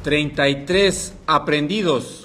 33 aprehendidos,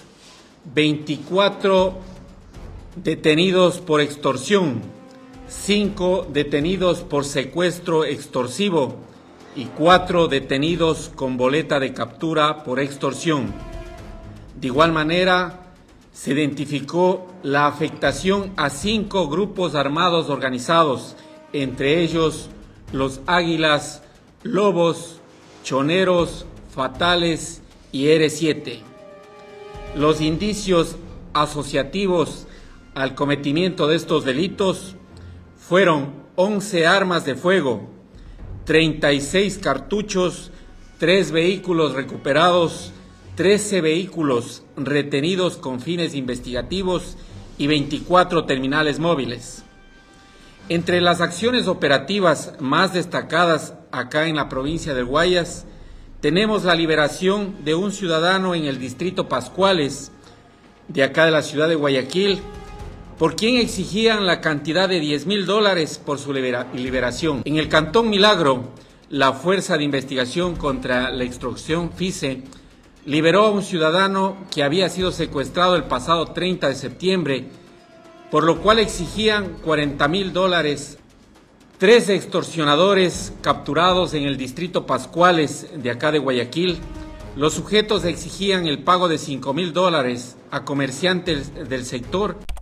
24 detenidos por extorsión, 5 detenidos por secuestro extorsivo y 4 detenidos con boleta de captura por extorsión. De igual manera, se identificó la afectación a 5 grupos armados organizados, entre ellos los Águilas, Lobos, Choneros, Fatales y R7. Los indicios asociativos al cometimiento de estos delitos fueron 11 armas de fuego, 36 cartuchos, 3 vehículos recuperados, 13 vehículos retenidos con fines investigativos y 24 terminales móviles. Entre las acciones operativas más destacadas acá en la provincia del Guayas, tenemos la liberación de un ciudadano en el distrito Pascuales, de acá de la ciudad de Guayaquil, por quien exigían la cantidad de $10,000 por su liberación. En el Cantón Milagro, la Fuerza de Investigación contra la Extorsión, FICE, liberó a un ciudadano que había sido secuestrado el pasado 30 de septiembre, por lo cual exigían $40,000. 3 extorsionadores capturados en el distrito Pascuales de acá de Guayaquil. Los sujetos exigían el pago de $5,000 a comerciantes del sector